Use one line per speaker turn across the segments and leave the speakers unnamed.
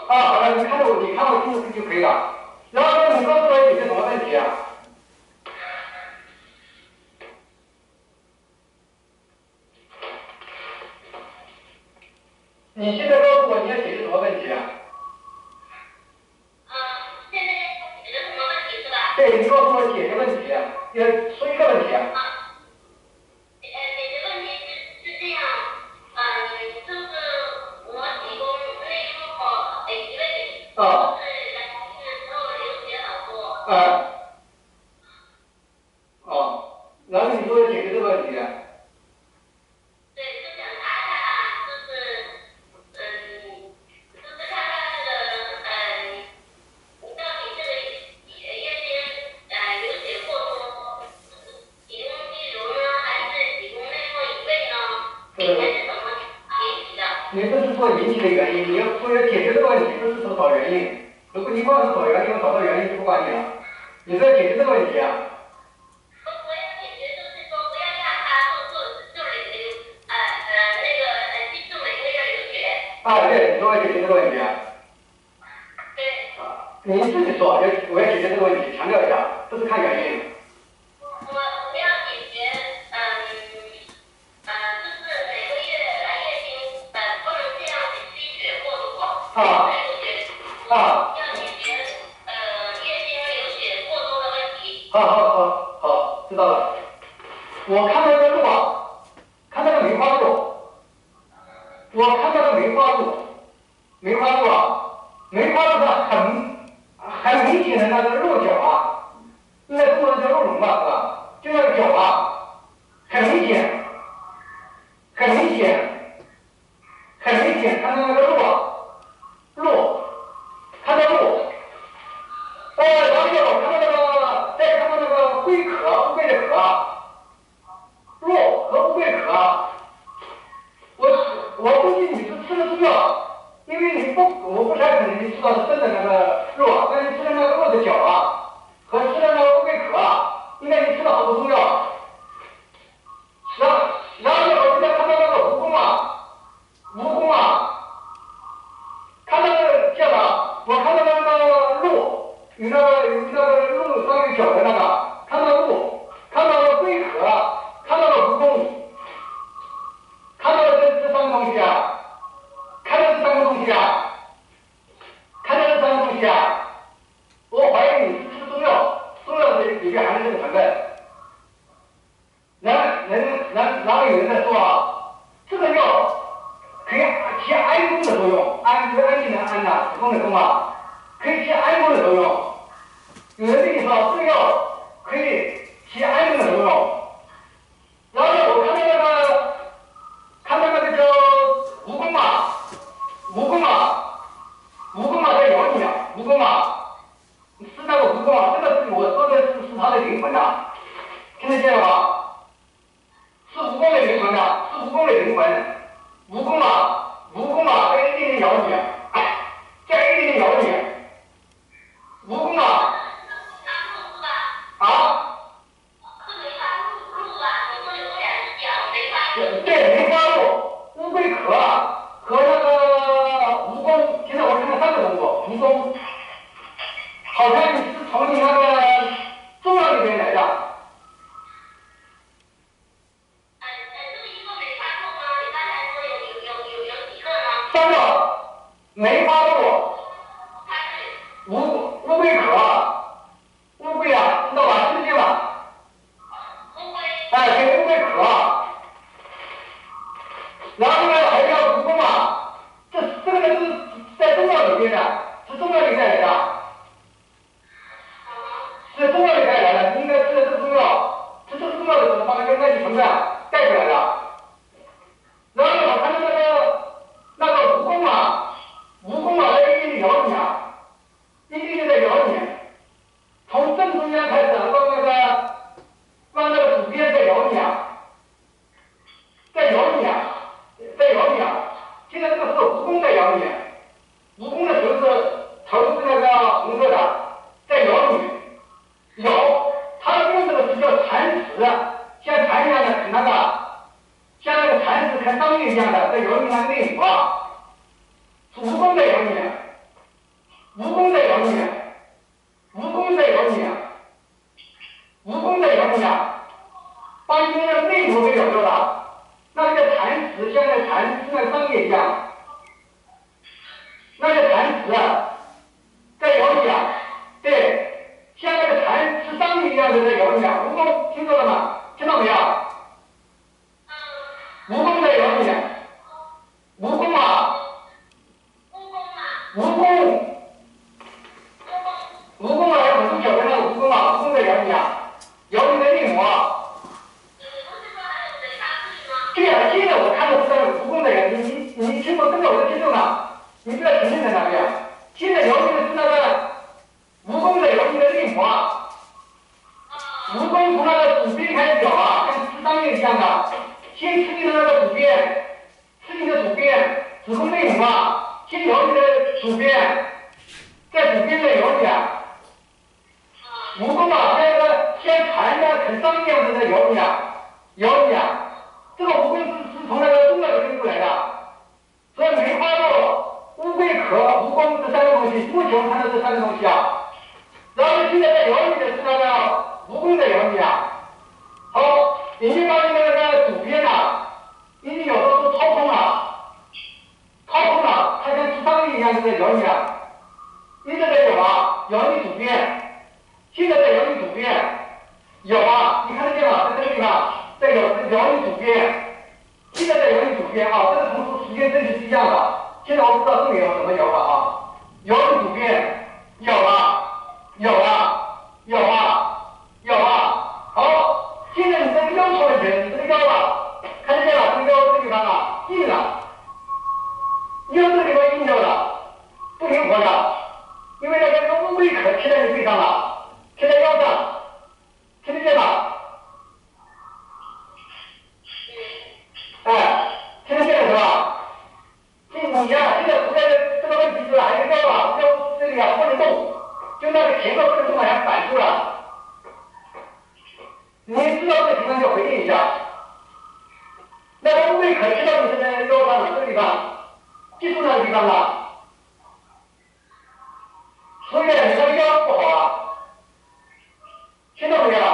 啊，好了，你看我清楚就可以了。然后呢，你告诉我解决什么问题啊？你现在告诉我你要解决什么问题啊？
现在要解决什么问题是吧？
对，你告诉我解决问题，要说一个问题啊。
解决问题是这样，就是我提供内幕给一位，就是来这个时候留学很多。
然后你说要解决这个问题。
对，就想查一下，就是看看这个，你到底这个月经流血过多，子宫肌瘤呢，还是子宫内膜移位呢？还是什么引起的？
你这是说引起的原因，你要说要解决这个问题，不是说找原因。如果你光是找原因，我找到原因就不管你了。你说要解决这个问题啊？
我要解决，就是说不要让它激素每个月流血。
对，你说要解决这个问题啊？
对。
你自己说，我要解决这个问题，强调一下，不是看原因。
我要解决，就是每个月来月经，不能这样子经血过多，要解决月经流血过多的问题。
好，知道了。我看到一个路啊，看到个梅花鹿，我看到个梅花鹿，梅花鹿上很明显的那个鹿角啊，应该中国人叫鹿茸吧，是吧？就那个角啊，很明显，看到那个鹿啊，看到鹿，然后再看到那个龟壳，乌龟的壳，鹿和乌龟壳，我估计你是吃了中药，因为我不太可能你吃到是真的那个肉啊，但是吃了那个鹿的角啊，和吃了那个乌龟壳啊，应该你吃了好多中药。然后我再看到那个蜈蚣啊，看到那个叫啥？我看到那个鹿，有那个鹿上有角的那个，看到鹿，看到了龟壳，看到了蜈蚣，看到了这三个东西啊，我怀疑你是吃中药，中药里面含的这个成分。然后有人在说啊，这个药可以起安宫的作用，安就是安静的安呐，子宫的宫啊，可以起安宫的作用。有人跟你说这个药可以起安宫的作用。然后我看到那个叫蜈蚣在咬你啊，是那个蜈蚣啊，这个是我说的是它的灵魂呐，听得见了吗？是蜈蚣的灵魂，蜈蚣在一点点咬你，蜈蚣啊。对，梅花鹿、乌龟壳和那个蜈蚣，现在我看到三个动物，蜈蚣，好像是从你那个中药里面来的。三个，梅花鹿、乌龟壳，乌龟啊，知道吧？听得见吧？对，乌龟壳。然后呢，还有蜈蚣啊，这个是在中药里面的，是中药里带来的，你应该吃的这个中药，吃这个中药的时候把那个那些成分带出来的。然后我看到那个蜈蚣啊， 在哪边？心的由是那个蜈蚣的由的令华，蜈蚣从那个主边开始表啊，跟吃当面一样的，先吃进那个主边，吃进的主边，子宫内膜啊，先由的主边，在主边的由里啊，蜈蚣啊，先缠着很当面的由里啊，这个蜈蚣是从那个中药里面出来的，所以梅花鹿、乌龟壳、蜈蚣这三个东西，目前我们看到这三个东西啊，然后现在在油里的是那个蜈蚣的油里啊，好，已经把那个主边啊，已经有的都掏空了，它像吃章鱼一样的在油里啊，一直在有啊，油里主边，现在在油里主边，有啊，你看得见吗？在这个地方，在油里主边。现在在油里主边啊，这个同时时间顺序是一样的。现在我不知道这里有什么油了啊？油里主边有啊。好，现在你这个腰出来前，你这个腰啊，看得见了？这个腰这个地方啊，硬了，腰这个地方硬掉了，不灵活了，因为那个乌龟壳贴在你背上了，贴在腰上，听得见吗？哎，听得见了是吧？你呀，现在出来的这个问题是还是腰啊，腰这里啊不能动，就那个前面不能动，还反住了。你知道这个情况就回应一下。那个乌龟壳贴到你这个腰上了，这个地方，记住那个地方了。所以你那个腰不好啊，听到没有？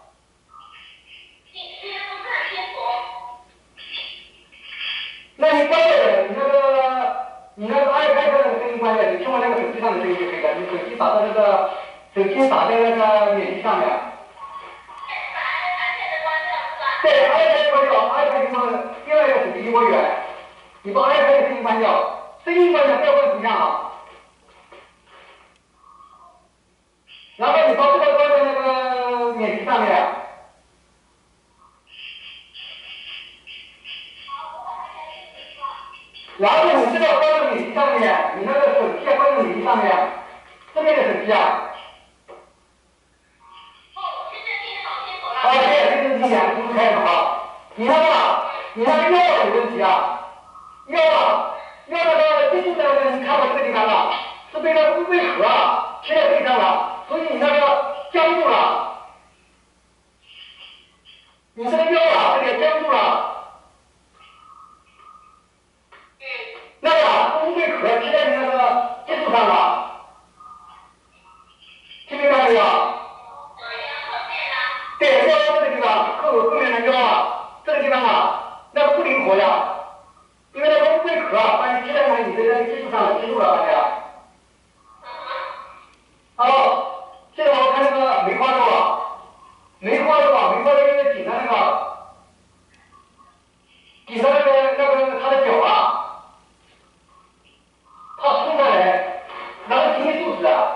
那你关了你那个iPad 那个声音关掉，你听我那个手机上的声音就可以了。你手机打在那个免提上面。对 ，iPad 关掉 ，iPad 跟另外一个手机离我远，你把 iPad 的声音关掉，声音关掉不要关图像啊。然后你把这个关在那个免提上面。然后你这个关在免提上面，你那个手机关在免提上面，这边的手机啊。好，现在这个听见，不开始好。你那个腰有问题啊，腰那个记住那个，你看我这个地方了，是被那个乌龟壳贴在背上了，所以你那个僵住了，你这个腰啊这里僵住了。那个乌龟壳贴在你那个脊柱上了，听明白没有？对，腰这个地方，后面的腰啊，这个地方啊，那个不灵活呀，因为那个乌龟壳啊，把你贴在你的那个脊柱上，记住了大家。好，现在我看那个梅花鹿啊，梅花鹿因为顶着那个它的脚啊，它冲下来，然后顶你肚子啊，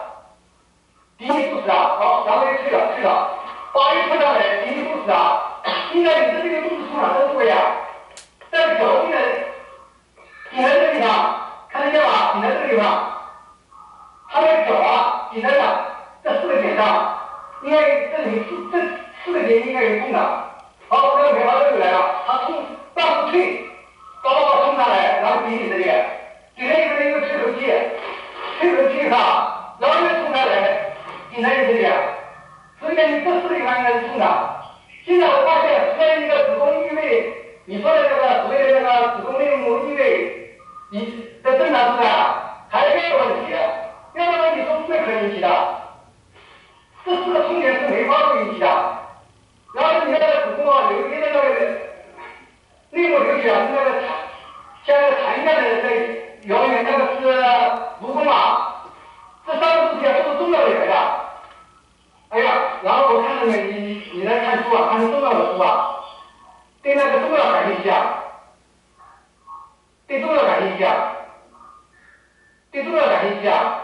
好，然后又退了，把一冲上来，顶你肚子啊，应该你的这个肚子从哪个部位啊？在脚顶在这个地方，看得见吗？顶在这个地方，它那个脚啊，顶在这4个点上，应该这4个点应该有痛的。好，这个梅花鹿来了，它上推，高冲上来，然后顶你这里，顶在一个吹口气上，然后又冲下来，顶在你这里，所以呢，你这4个地方应该是痛的。现在我发现，除了一个子宫异位，你说的这个所谓的那个子宫内膜异位，你的正常之外，还有腰的问题，腰的问题是乌龟壳引起的，这4个痛点是梅花鹿引起的，然后你那个子宫啊，有一些那个内膜流血啊，那个像那个痰一样的在遥远，那个是蜈蚣啊，这3个东西啊都是中药里来的。哎呀，然后我看到你在看书啊，看中药的书啊，对那个中药感兴趣啊，对中药感兴趣啊。对中药感兴趣啊？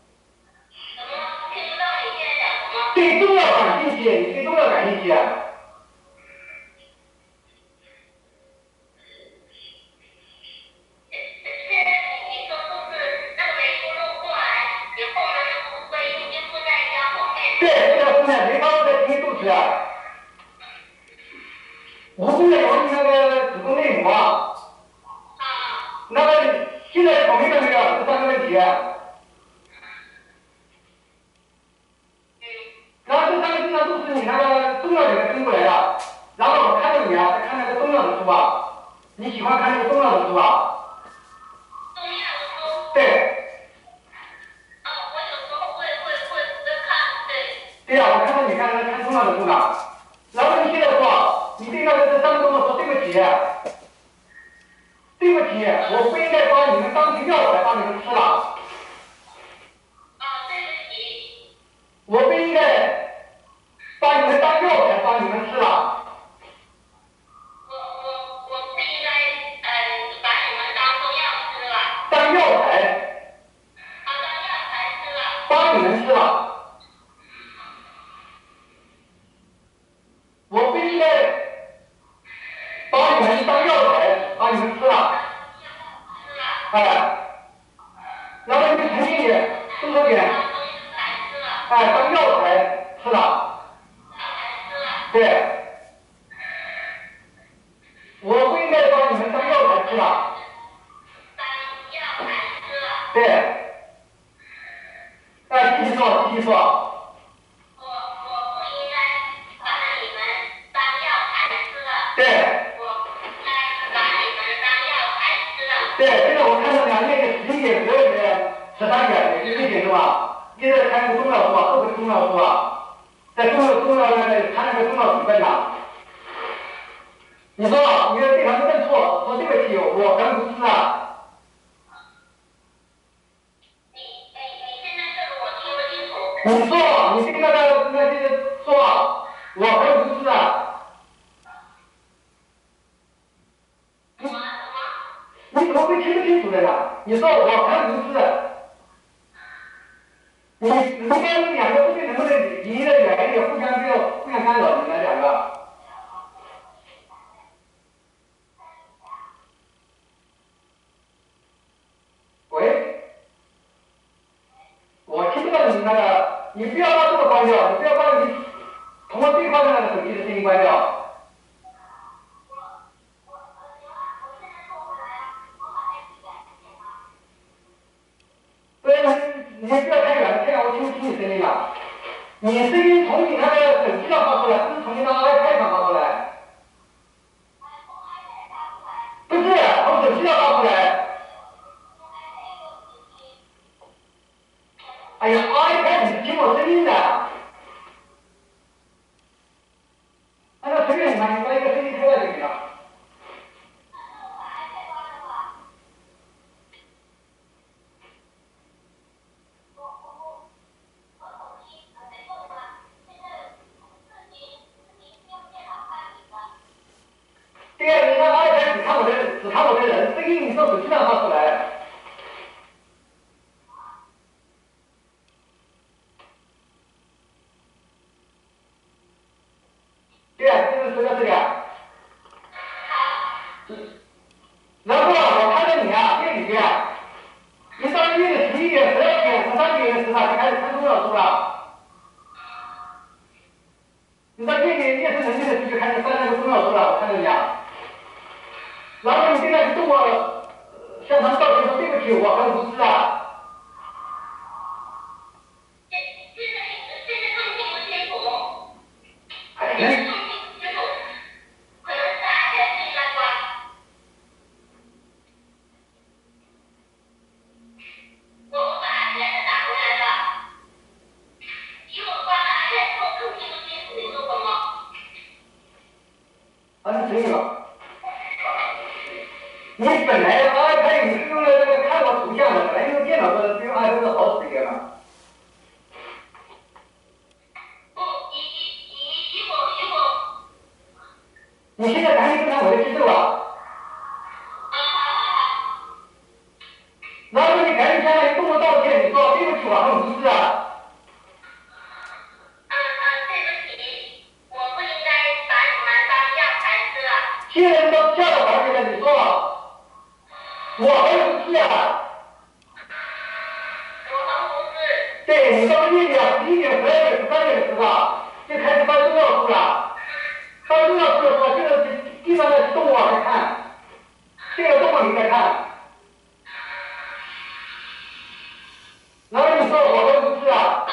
对中药感兴趣，你对中药感兴趣啊？ 上面梅花鹿在进行肚脐啊，蜈蚣的有那个子宫内膜啊，那个现在考虑了没有这三个问题？然后这三个经常都是你那个重要里面分过来的，然后我看着你啊，看那个重要的书啊，你喜欢看那个重要的书啊？
重要的书。
对。
我有时候会看，对。
对呀，我看到你看重要的书了，然后你现在说，你对那个这三个动作说对不起，对不起，我不应该把你们当成药材把你们吃了。
对不起。
我不应该把你们当药材把你们吃了。
我不应该把你们当中药吃了。
当药材。
当药材吃了。
把你们吃了。我不应该把你们当药材把你们吃了。然后你们曾经也多说点。当药材吃了。对。我不应该把你们当药材吃了。对。继续说，继续说。
我不应该把你们当药材吃了。
对。
我应该把你们当药材吃了。
对，现在我看到两页的11页、12页、13页，有理解是吧？一直在看那个重要书啊，各个重要书啊，在重要那个看那个重要书本上。你说你的对方是认错，说对不起，我跟不是啊。
你现在这个我听不清楚。
你说，你对那些说，我跟不是啊。你怎么会听不清楚的呢？你说我跟不是。你跟两个不对能不能离得远一点，互相干扰你们两个。喂，我听不到你那个，你不要把这个关掉，你不要把你同我对话的那个手机的声音关掉。对，你不要太远，这样我听不清你声音了。你声音从你那个手机上发出来，不是从你那个 iPad 上发出来。不是，从手机上发出来。哎呀 ，iPad 是听我声音的。那随便你嘛，你把一个声音开了就行了。对呀，你那 iPad 只看我的人，声音你从手机上发出来。对呀，就是说到这个。然后我看到你啊，夜里边，你到11月、11月、12月、13月的时候就开始看重要书了。你到夜深人静的时候就开始翻那个重要书了，我看到你啊。然后你现在跟我向他们道歉说对不起，我很无知啊。
现在更听不清楚。
可能
是 iPad 声音在关。我把 iPad 打回来了。因为我关了 iPad 后更听不清楚你说什么。
你可以了。你本来 iPad 你是用了那个看过图像的，本来用电脑的比用 iPad 好使一点嘛。你现在赶紧跟上我的节奏啊！然后你赶紧向那动作道歉，你说对不起，我很无知啊。
对不起，我不应该把你们当药材吃了。
现在都叫了好几了，你说我很无知啊。
我很无知。
对，你到了月底啊，11点、12点、13点的时候啊，就开始翻重要书了。翻重要书的时候，这个地上的动物啊在看，这个动物你在看。然后你说我的无知啊，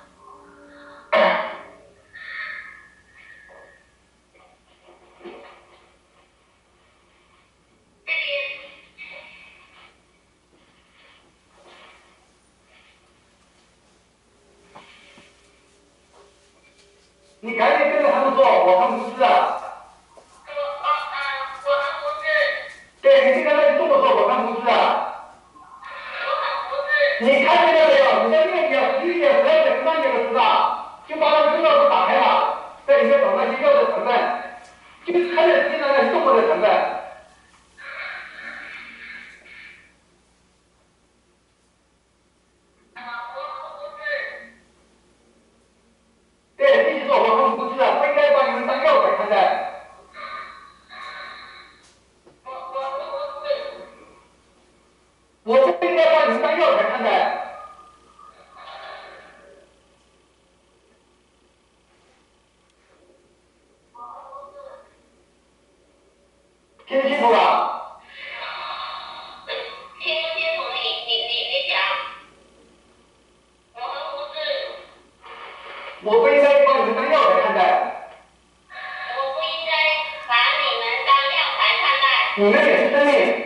你赶紧跟着他们说，我很无知啊。
我很无知。
对，你这个人这么说，我很无知啊。
我很无知。
你看见了没有？你在月底啊，11点、12点、13点的时候啊，就把那个重要书打开了，在里面找那些药的成分，就看着实际上那些动物的成分。对，继续说，我很无知啊，不应该把你们当药材看待。我不应该把你们当药材看待。听清楚了？
听不清楚，你讲。我很无知。
我不应该把你们当药材看待。
我不应该把你们当药材看待。
你们也是生命。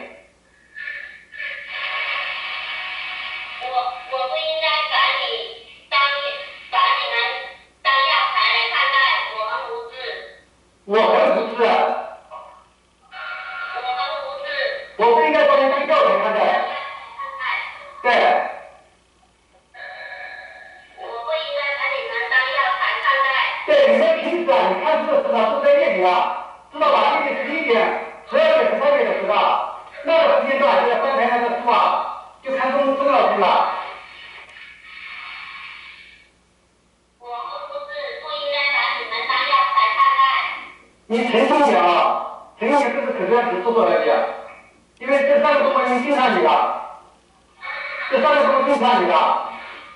我不应该把你们当药材来看待。我很无知。
我很无知啊。
我很无知。
我不应该把你当药材看待。对。
我不应该把你们当药材看待。
对，你们平时啊，你看书的时候都在夜里啊，知道吧？夜里11点、12点、13点的时候，那个时间段就在翻开那个书啊，就看重要书了。
我很无知，不应该把你们当药材看待。
你沉重点啊，沉重点这是可能只说说而已，因为这3个动物已经盯上你了，这3个动物盯上你了，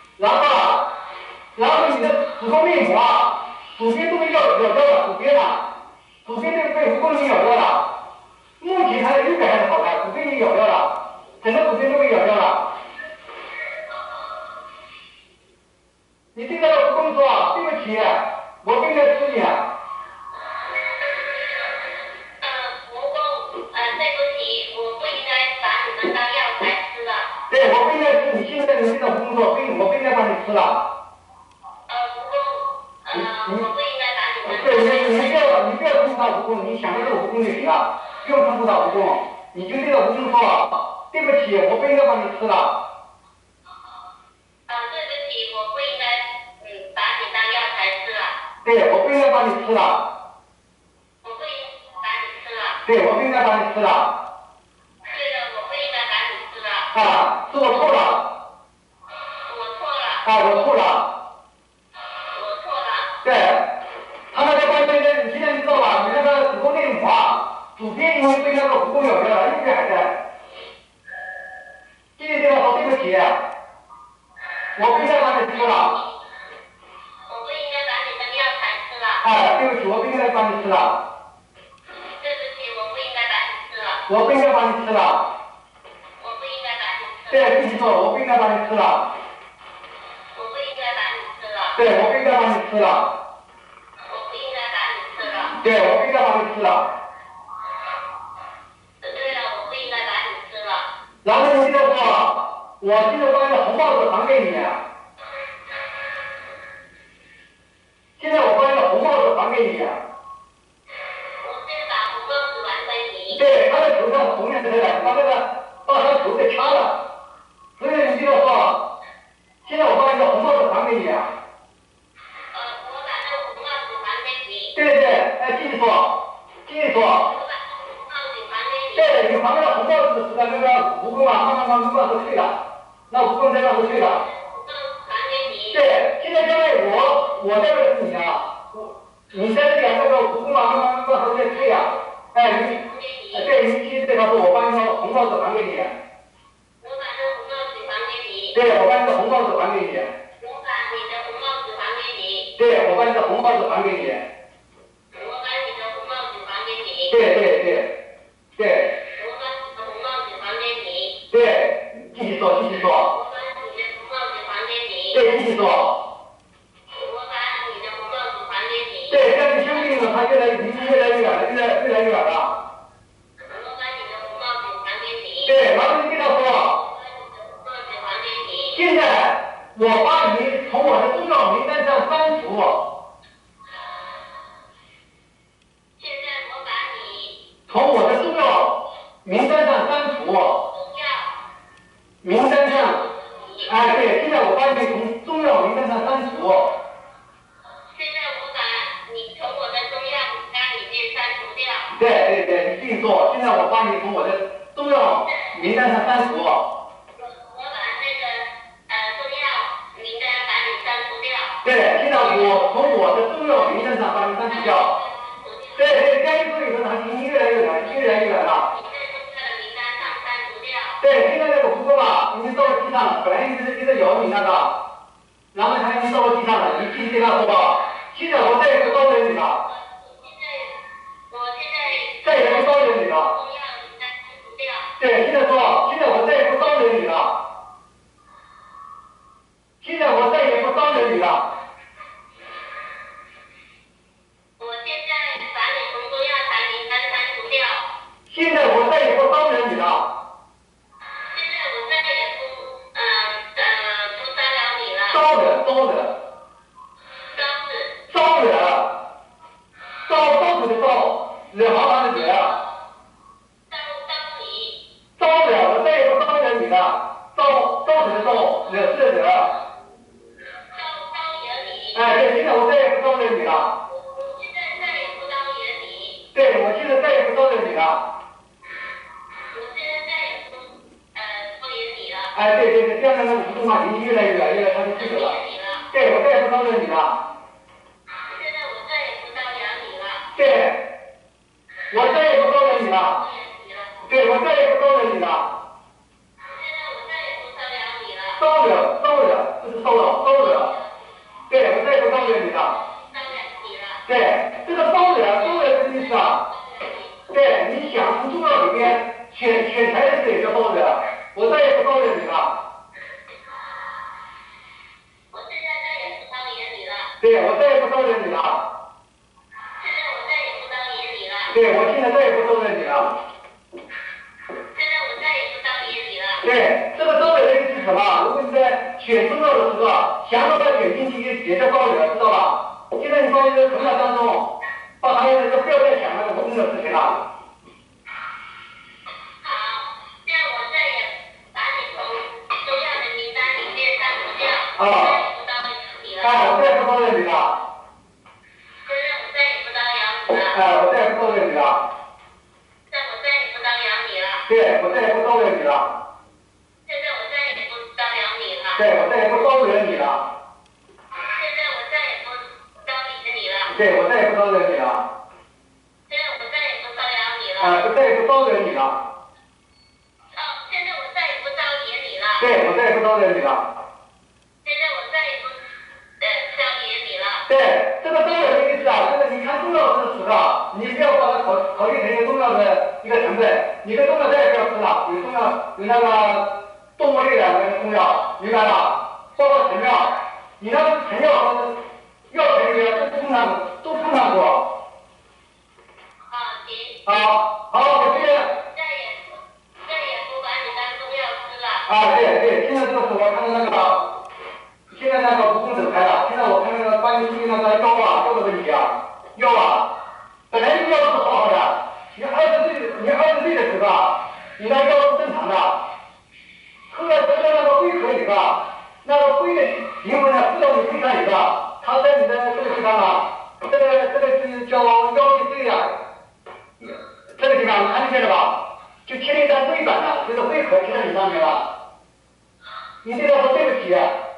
然后你的子宫内膜啊，主边都被咬掉了，主边被蜈蚣给咬掉了，目前它的右边还是好的，主边给咬掉了，整个主边都被咬掉了。你对那个蜈蚣说啊，对不起，我不应该吃你。
对不起，我不应该把你们当药材吃了。
对，我不应该吃你，现在你这个蜈蚣，我不应该把你吃了。
我不应该把你们。
对，你不要称呼他蜈蚣，你想着这个蜈蚣就行了，不用称呼他蜈蚣，你就对着蜈蚣说，对不起，我不应该把你吃了。
对不起，我不应该把你当药材吃了。
对，我不应该把你吃了。
我不应该把你吃了。
对，我不应该把你吃了。
对的，我不应该把你吃了。
啊，是我错了。
我错了。
我错了。
我错了。
对，他那个关键的，你现在知道吧？你那个子宫内膜啊，主边因为被那个蜈蚣咬掉了，右边还在。这个地方说对不起，我不应该把你吃了。
我不应该把你当药材吃了。
对不起，我不应该把你吃了。
对不起，我不应该把你吃了。
我不应该把你吃了。
我不应该把你吃了。
对，继续说，我不应该把你吃了。
我不应该把你吃了。
对，我不应该把你吃了。
我不应该把你吃了。
对，我不应该把你吃了。
对了，我不应该把你吃了。
然后你就说，我现在把你的红帽子还给你。现在我把你的红帽子还给你。
我现在把红帽子还给你。
对，他的头上红颜色的，把他头给掐了。所以你就要说，现在我把你的红帽子还给你。
我把那个红帽子还给你。
对，继续说，继续说。
我把那个红帽子还给你。
对，你还那个红帽子的时候，那个蜈蚣啊，慢慢往后退了，那蜈蚣在那后退了。
还给你。
对，现在因为我在这是你啊，你在这里那个蜈蚣啊，慢慢往后在退啊，对，你继续对他说，我把你的红帽子还给你。
我把那个红帽子还给你。
对，我把你的红帽子还给你。
我
对，我把你的红包子还给你。
我把你的红包子还给你。
对对对对。
我把你的红包子还给你。
对，继续说，继续说。
我把你的红包子还给你。
对，继续说。
我把你的红包子还给你。
对，这样你兄弟们他离你越来越远了，越来越远了。
我把你的红包子还给你。
对，然后你跟他说。
我把你的红包子还给你。
现在我把你从我的重要名单上删除。
现在我把你
从我的重要名单上删除。
重要
名单上。哎，对，现在我把你从重要名单上删除。
现在我把你从我的重要名单里面删除掉。
对对对，你继续说。现在我把你从我的重要名单上删除。
我把那个重要名单把你删除掉。
对，现在我从我的重要名单上把你删除掉。对对，该说以后他已经越来越远，越来越远了。
你在重要的名单上删除掉。
对，现在那个不错吧，已经到了地上了，本来一直咬你那个，然后他已经到了地上了，你继续跟他说吧。现在我再也不招惹你了。
我现在
再也不招惹你了。
重要名单删除掉。
对，现在说，现在我再也不招惹你了。现在我再也不招惹你了。
我现在把你从重要名单删除掉。
现在我再也不招惹你了。
现在我再也不骚扰你了。
招惹。招惹的招，惹麻烦的惹。招惹，我再也不招惹你了。招惹的招，惹事的惹。哎，对，现在我再也不招惹你了。
现在再也不招惹你。
对，我现在再也不招惹你了。
我现在再也不招惹你了。
哎，对对对，这样的那个互动嘛，离你越来越远，越来他就记得了。对，我再也不招惹你了。
现在我再也不招惹你了。
对，我再也不招惹你了。对，我再也不招惹你了。
现在我再也不骚扰你了。
招惹，不是骚扰，招惹。对，我再也不招惹你了。对，这个招惹的意思啊，对，你想从重要里面选材的事也叫招惹，我再也不招惹你了。
我现在再也不招惹你了。
对，我再也不招惹你了。
现在我再也不招惹你了。
对，我现在再也不招惹你了。
现在我再也不招惹你了。
对，这个招惹的意思是什么？如果你在选重要的时候，想把它选进去也叫招惹，知道吧？现在你发现这个头脑当中，把还有那个不要再想那个不重要的事情了。
好，现在我再也把你从重要的名单里面删除掉。
啊。
我再也不招惹你了。
哎，我再也不招惹你了。
现在我再也不招惹你了。
哎，我再也不招惹你了。
现在我再也不招惹你了。
对，我再也不招惹你了。
现在我再也不招惹你了。
对，我再也不招惹你了。
现在我再也不招惹你了。
对，我再也不招惹你了。
现在我再也不骚扰你了。
我再也不招惹你了。
现在我再也不招惹你了。
对，我再也不招惹你了。
现在我再也不招惹你了。
对，这个招惹的意思啊，就是你看重要的时候，你不要把它考虑成一个重要的一个成分，你的重要再也不要吃了，有那个动物类的那个中药，明白吧？包括成药，你那个成药和药材里面都碰上过。
行。
好，我这个。
再也不把你当中药吃了。
对，现在这个时候我看到那个，现在那个蜈蚣走开了，现在我看那个关于注意那个腰的问题啊，腰啊，本来腰是好好的，你20岁的时候啊，你那腰是正常的，后来得到那个龟壳以后啊，那个龟的灵魂呢，附到你身上以后，它在你的这个地方啊，这个是叫腰脊椎啊，这个地方看见了吧？就贴了一张龟板了，就是龟壳贴在你上面了。你对他说对不起。
对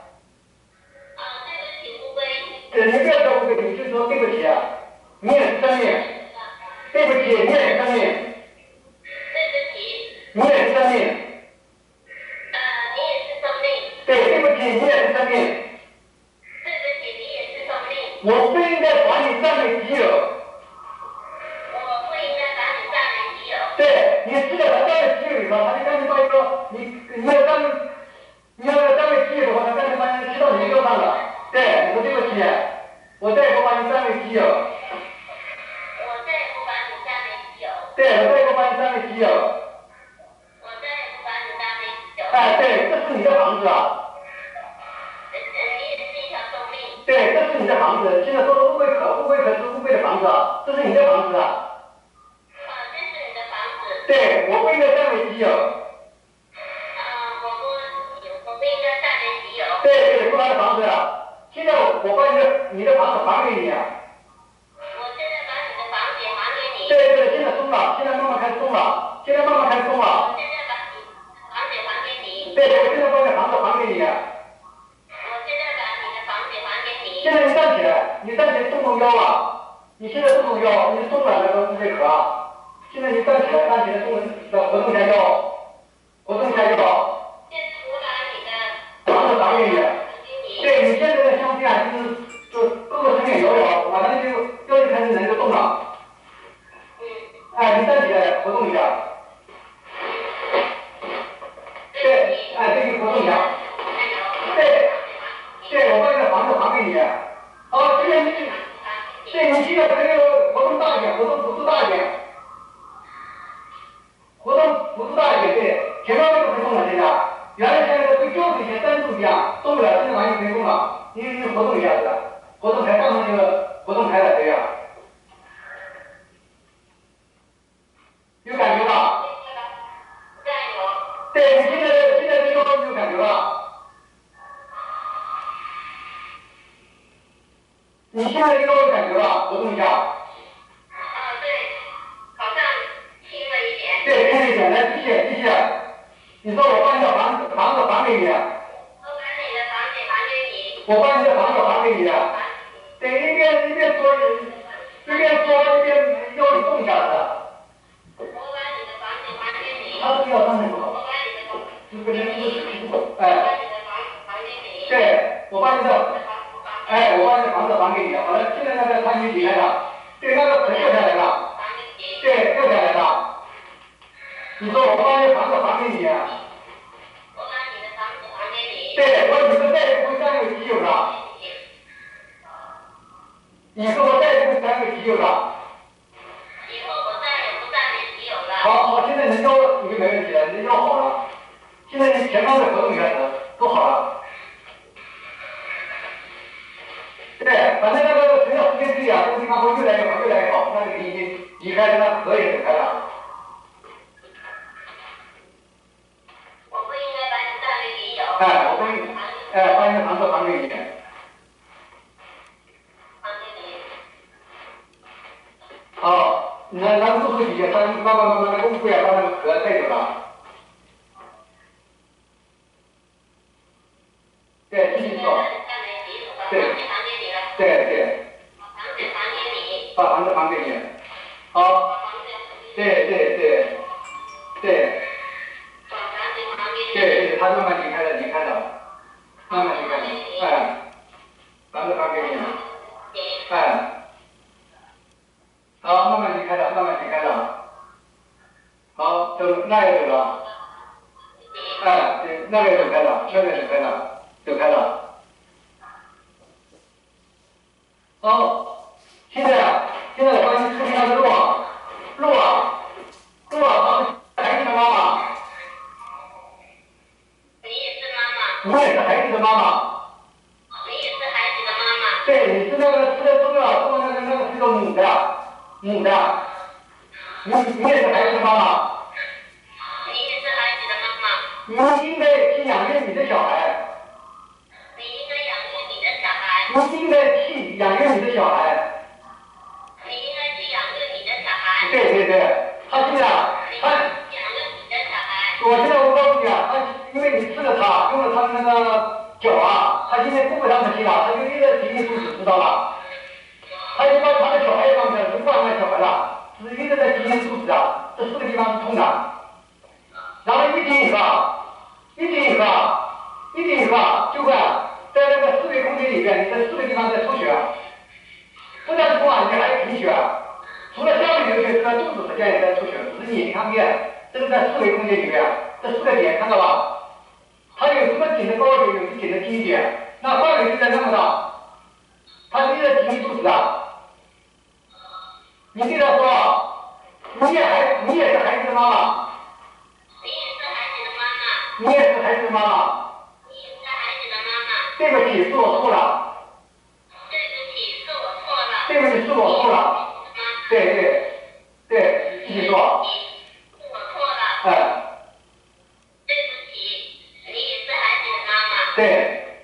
不起，乌龟。
你不要说乌龟，你就说对不起，你也是生命。对不起，你也是生命。
对不起。
你也是生命。
你也是生命。
对，对不起，你也是生命。
对不起，你也是生命。
我不应该把你占为己有。
我不应该把你占为己有。
对，你吃了他占为己有以后，他就赶紧把一个你要占为己有的话，他赶紧把你吃到你肉上了。对，你说对不起，我再也不把你占为己有。
我再也不把你占为己有。
对，我再也不把你占为己有。
我再也不把你占为己有。
哎，对，这是你的房子啊。
你也是一条生命。
对，这是你的房子。现在说的富贵可是富贵的房子，这是你的房子啊。
这是你的房子。
对，我不应该占为己有。
我不应该占为己有。
对，是他的房子。现在我把你的房子还给你。
我现在把你的房子还给你。
对，现在松了，现在慢慢开始松了，现在慢慢开始松了。
我现在把你房子还给你。
对，我现在把你房子还给你。
我现在把你的房子还给你。
现在你站起来，你站起来动动腰啊！你现在动动腰，你松了那个壳。现在你站起来活动一下腰，活动一下腰。
现在我把你的
房子还给你。对，你现在的像这样，就各个层面摇摇，马上就腰一开始人就动了。哎，你站起来活动一下。对，哎，对，你活动一下。对，我把你的房子还给你。好，今天你现在这个活动大一点，活动幅度大一点。活动幅度大一点，对，前面那个不动了，现在。原来现在跟轿子以前单独一样，动不了，现在完全可以动了。你活动一下子，活动台放上那个活动台了，对呀。有感觉吧？对，你现在这腰有感觉吧？你现在这腰有感觉吧？活动一下。
对，好像轻了一点。
对，轻了一点，来继续。你说我把你的房子还给你。
我把你的房子还给你。
我把你的房子还给你。对，一边说一边腰里动一下子。
我把你的房子还给你。
他这个要上面不好。
我把你的房子。
这个人不是
哎。我把你的房子还给你。
对，我把你的房子还给你。好了，现在那个他已经离开了。对，那个可掉下来了。对，掉下来了。你说我把你的房子还给你。
我把你的房子还给你。
对，我以后再也不会占为己有了。以后我再也不会占为己有了。
以后我再也不占为己有了。
好，现在你腰已经没问题了，你腰好了。现在你前方的活动一下子，都好了。对，反正那个随着时间推移啊，这个地方会越来越好，越来越好。那个已经离开了，那河也走开了。
我不应该把你占为己有。
哎，我跟你，哎，把你的房子还给你。
还给你。
好，那多说几句，他慢慢的功夫呀，把那个河带走了。对，继续说。对。把房子还给你。好。对。对，他慢慢离开了，慢慢离开了，哎，房子还给你，哎，好，慢慢离开了，好，走，那也走了，哎，对，那个也走开了，好，现在我帮你处理那个路啊，孩子的妈妈。
你也是妈妈。
我也是孩子的妈妈。
你也是孩子的妈妈。
对，你是那个吃的中药，那个是个母的。你也是孩子的妈妈。
你也是孩子的妈妈。
你应该去养育你的小孩。
你应该养育你的小孩。
你应该去养育你的小孩。
你应该去养育你的小孩。
对，他现在我现在我告诉你啊，他因为你吃了它，用了它的那个脚啊，他现在顾不上这些了，他就一直提心吊胆，知道吧？他就把他的小孩也放出来，不管他小孩了，是一直在提心吊胆啊，这4个地方是痛的。然后一停以后，就会在那个4维空间里边，你这4个地方在出血， 这段时光里面还有贫血，除了消费流血之外，肚子实际上也在出血，只是眼睛看不见。这是在四维空间里面，这四个点看到吧？它有什么紧的高一点，有时紧的低一点。那范围是在那么大，它是在紧你肚子的。你对他说，你也是孩子的妈妈。你也是孩子的妈妈。对不起，是我错了。对不起，是我错了。对，继续说。
对不起，你也是孩子的妈妈。
对。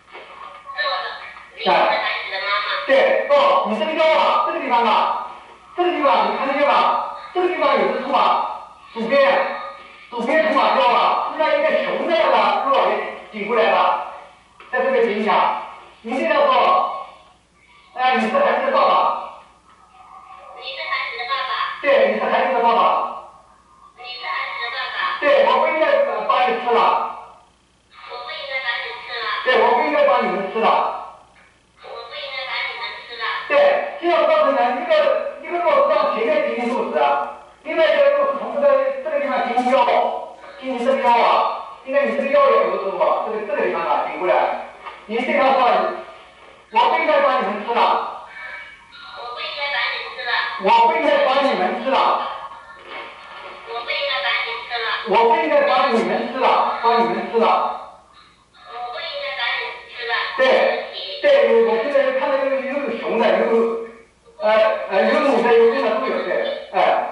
你也是孩子的妈妈。
对，哦，你这个腰啊，这个地方啊，这个地方你看得见吧？这个地方有只兔马，左边兔马腰啊，是让一个熊那样的肉给顶过来了，在这个顶下，你这样说，你是孩子的爸爸。
你是孩子的爸爸。
对，你是孩子的爸爸。
你是孩子的爸爸。
对，我不应该把你吃了。
我不应该把你吃了。
对，我不应该把你们吃了。
我不应该把你们吃了。
对，这样造成呢，一个肉是让前面进行肚子的，另外一个肉是从这个地方进行腰，进行这个腰啊，应该你这个腰也有的时候，这个地方啊顶过来，你这样说，我不应该把你们吃了。
我不应该把你吃了。
我不应该把你们吃了。
我不应该把你吃了。
我不应该把你们吃了，把你们吃了。
我不应该把你吃了。
对，我现在看到有熊的，有母的，有公的都有，对，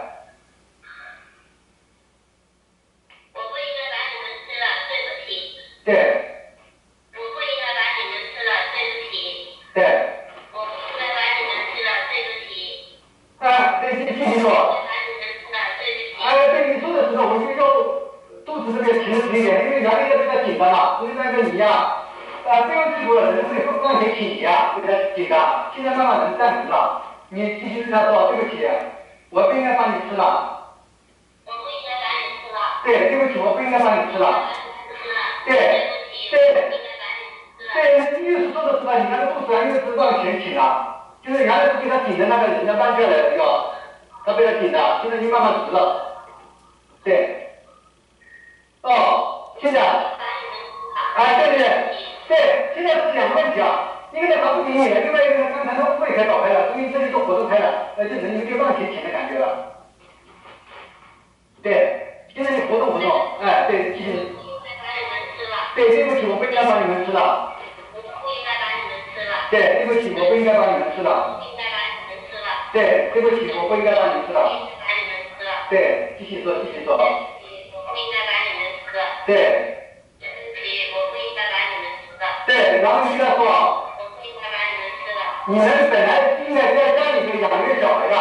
我不应该把你们吃了，对不起。
对。
我不应该把你们吃了，对不起。
对。
我不应该把你们吃了，对不起。
对，继续说。对，你说的时候，我就要肚子这边停一点，因为原来这个紧的嘛，所以那个你呀，不用记住了，人会往前倾斜啊，这个紧的，现在慢慢能站直了。你继续对他说，对不起，我不应该把你吃了。
我不应该把你吃了。
对，对不起，我不应该把你吃了。对，你意思说的是吧？你那个肚子啊，又是往前倾了，就是原来是给他顶的那个人家弯下来的腰，他被他顶的，现在就慢慢直了。对，现在，对，现在是两个问题啊，一个呢他不顶你了，另外一个呢刚才他胃开倒开了，所以这里就活动开了，这人有点往前倾的感觉了。对，现在你活动，对，继续。对，对不起，我不应该把你们吃了。
我不应该把你们吃了。
对，对不起，我不应该把你们吃了。对，对不起，我不应该把你们吃了。对，继续说。
我不应该把你们吃了。
对。
对不起，我不应该把你们吃了。
对，然后你跟他说。
我不应该把你们吃了。
你们本来应该在家里面养育小孩的。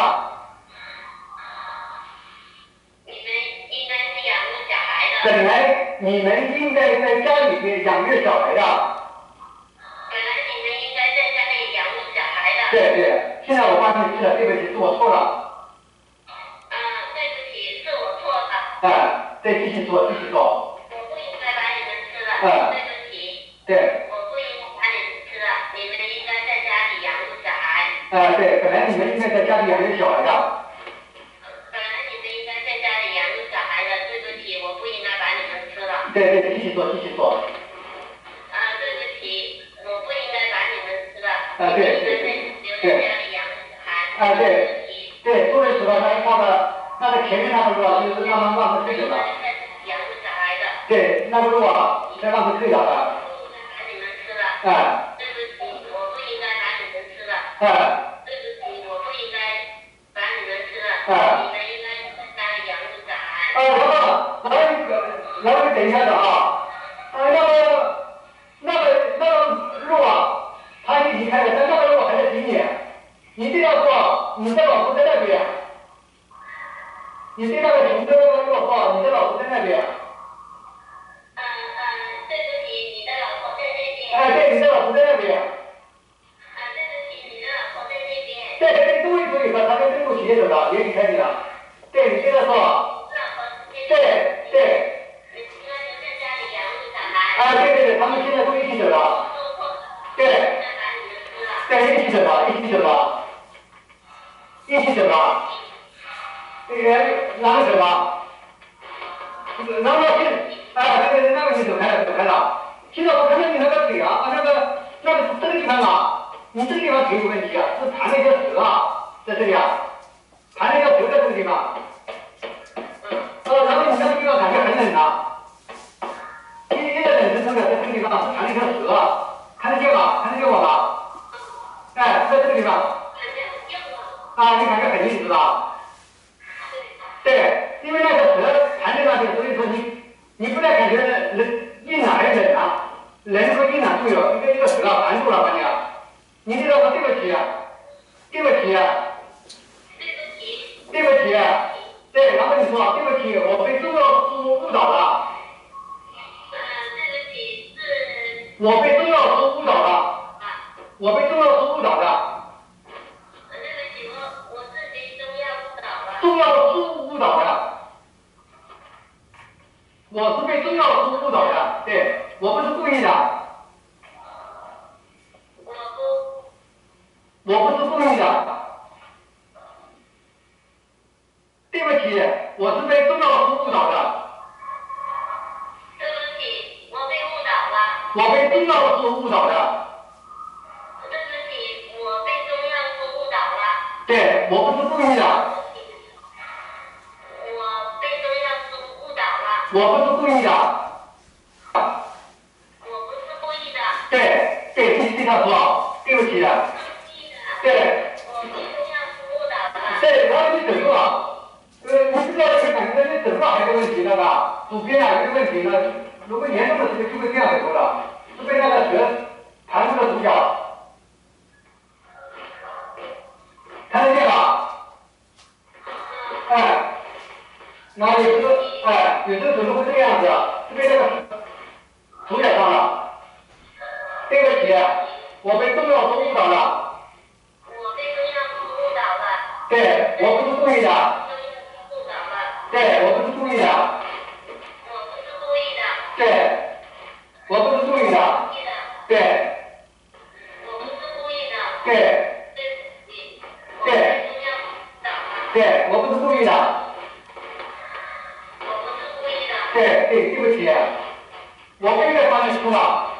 你们应该是养育小孩的。
本来你们应该在家里面养育小孩的。
本来你们应该在家里养育小孩的。
对，现在我帮你吃了，对不起，是我错了。
对不起，是我错了。
对，继续说。
我不应该把你们吃了。对不起。
对。
我不应该把你们吃了，你们应该在家里养育小孩。
对，本来你们应该在家里养育小孩的。
本来你们应该在家里养育小孩的，对不起，我不应该把你们吃了。
对，继续说。
对不起，我不应该把你们吃了。你们应该留在家里养育小孩。
对，说的时候他放到那个前面那个肉就是让他退了。
养育小孩的。
对，那个肉啊，再让他退了的。
把你们吃了。对不起，我不应该把你们吃了。对不起，我不应该把你们吃了。你们应该在家里养育小孩。
然后你等一下子啊，那个肉啊，他已经离开了，但那个肉还在顶你。你对他说，你的老婆在那边。你对那个熊的那个肉说，你的老婆在那边。
对不起，你的老婆在那边。
对，你的老婆在那边。
对不起，你的老婆在那边。
对，终于说，他跟中国企业走了，也离开你了。对，你对他说。对。
你应该留在家里养育小孩。
对，他们现在都一起走了。对，一起走了。 一起走吧。哪个走吧？然后那个你走开了。现在我看到你那个腿啊，那个这个地方啊，你这个地方腿有问题啊，是盘了一条蛇啊，在这里啊，盘了一条蛇在这个地方。然后你那个地方感觉很冷啊，一在冷的时候在这个地方是盘了一条蛇，看得见吗？看得见我吗？哎，在这个地方。啊，你感觉很硬是吧？对，因为那个蛇盘在那边，所以说你不但感觉硬啊，还冷啊，冷和硬啊都有，一个蛇盘住了把你啊，你这个对不起啊，对不起啊，对不起啊，对，然后你说对不起，我被重要事物误导了，我被重要事物误导了，我被重要事物误导了。重要的事物误导的，我是被重要的事物误导的，对，我不是故意的，我不是故意的，对不起，我是被重要的事物误导的，
对不起，我被误导了。
我被重要的事物误导的，
对不起，我被重要的事误导了。
对，我不是故意的。我不是故意的，
我不是故意的。
对，你对他说，对不起的，对，
我被重要事误导了。
对，然后你整个，你不知道这个感觉你整个还有问题，那个主编啊有个问题呢，如果严重的时候就会这样子说了，是被那个蛇盘住了主角，看得见吧？哎，那有时候，有的时候会这个样子，是被那个主角上了。对不起，我被重要事误导了。
我被重要事误导了。
对，我不是故意的。对，我不是故意的。
我不是故意的。
对，我不是故意的。对。
我不是故意的。
对。对。对，我不是故意的。
我不是故意的。
对，对不起，我不应该把你吃了。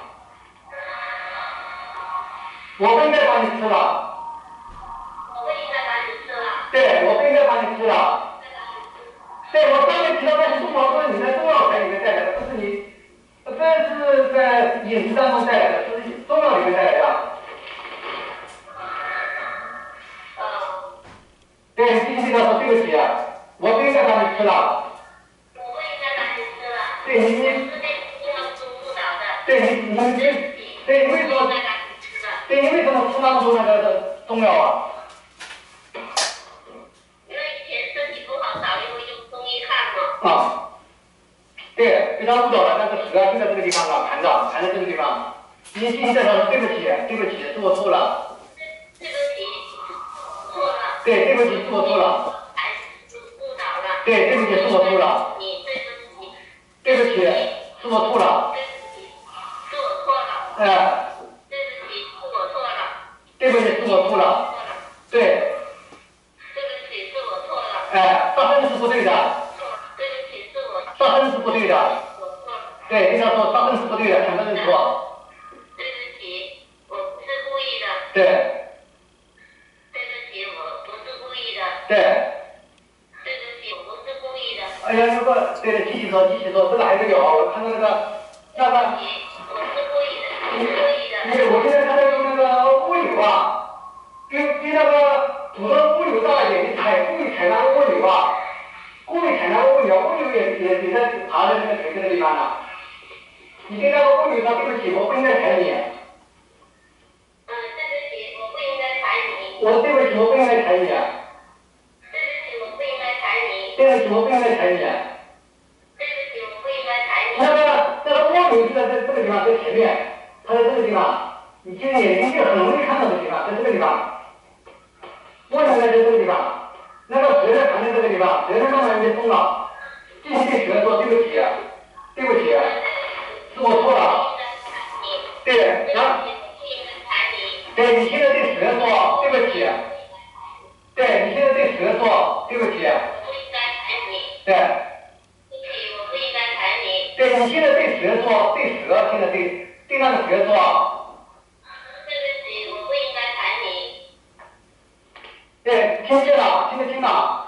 我不应该把你吃了。
我不应该把你吃了。
对，我不应该把你吃了。对，我刚才提到那是中华说你在中药材里面带来的，不是你，这是在饮食当中带来的，是中药里面带来的。对，你必须要说对不起，我不应该把你吃了。
我不应该把你吃了。
对你，
我是被重要事误导的。
对你为什么？对你为什么吃那么多那个中药啊？
因为以前身体不好，找一回用中医看嘛。
啊，对，被他误导了，那个蛇就在这个地方啊，盘在这个地方。你现在说对不起，是我错了。
对不起，错了。
对，对不起，是我错了。
还是误导了。
对，对不起，是我错了。
你对不起。
对不起，是我错了。
对不起，是我错了。对不起，是我错了。
对不起，是我错了。对。
对不起，是我错了。
发声是不对的。
对不起，是我。
发声是不对的。
我错了。
对，跟他说发声是不对的，两个人错。
对不起，我不是故意的。
对。
对不起，我不是故意的。
对。
对不起，我不是故意的。
哎呀，如果对，继续说，这个还是有，我看到那个。
我是故意的，你是故意的。
我现在看到用那个蜗牛啊，比那个普通蜗牛大一点，故意踩那个蜗牛啊，蜗牛也在爬在那个腿这个地方呢。你跟那个蜗牛说对不起，我不应该踩你。
对不起，我不应该踩你。
我对不起，我不应该踩你。
对不起，我不应该踩你。
对不起，我不应该踩你。
对不起，我不应该踩你。
那个蜗牛就在这个地方，在前面，它在这个地方，你其实眼睛就很容易看到的地方，在这个地方。蜗牛在这个地方，那个蛇在盘在这个地方，蛇在慢慢就松了。继续对蛇说对不起，对不起，是我错了。对，然后，对你现在对蛇说对不起，对你现在对蛇说对不起。
我不应该踩你。
对。
对不起，我不应该踩你。
对，你现在对蛇说，对蛇现在对那个蛇说。
对不起，我不应该踩你。
对，听见了，听得清了。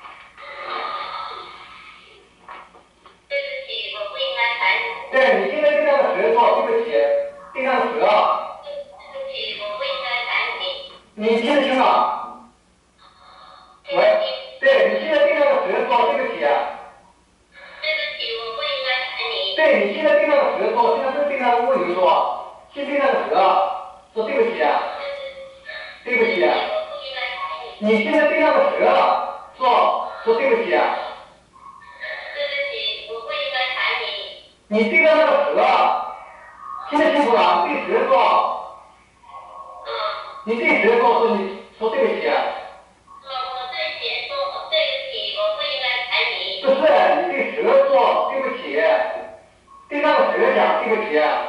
对不起，我不应该踩你。
对，你现在对那个蛇说对不起，对那个蛇。
对不起，我不应该踩你。
你听得清了？喂，对，你现在对那个蛇说对不起。
对不起，我不应该踩你。
对，你现在对那个蛇说，现在是对那个蜗牛说，先对那个蛇说对不起。对不起。
我不应该踩你。
你现在对那个蛇说对不起。
对不起，我不应该踩你。
你对着那个蛇，听得清楚了？对蛇说。你对蛇说对不起。
我对蛇说对不起，我不应该踩你。
不是，你对蛇说对不起，对那个蛇讲对不起。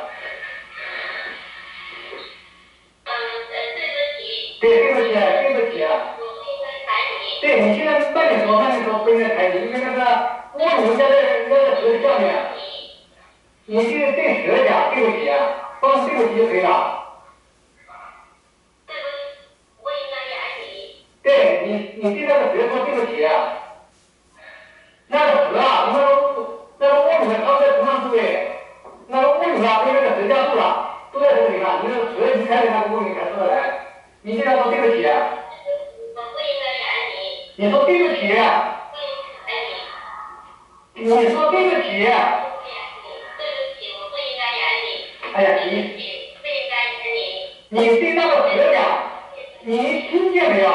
对不起。
对，对不起，对不起。
我不应该踩你。
对，你现在慢点说，不应该踩你，因为那个蜗牛在蛇下面。你对蛇讲对不起，说对不起就可以了。
对不起，我应该踩你。
对，你对那个蛇说对不起。那个蛇啊，你那个蜗牛它在头上住哎，那个蜗牛啊被那个蛇夹住了，都在这里呢。你那个蛇离开了那个蜗牛才出得来。你对他说对不起。
我不应该踩你。
你说对不起。
不应该踩你。
你说对不起。
对不起，我不应该踩你。
哎呀，
对不起，不应该踩你。
你对那个蛇讲，你听见没有？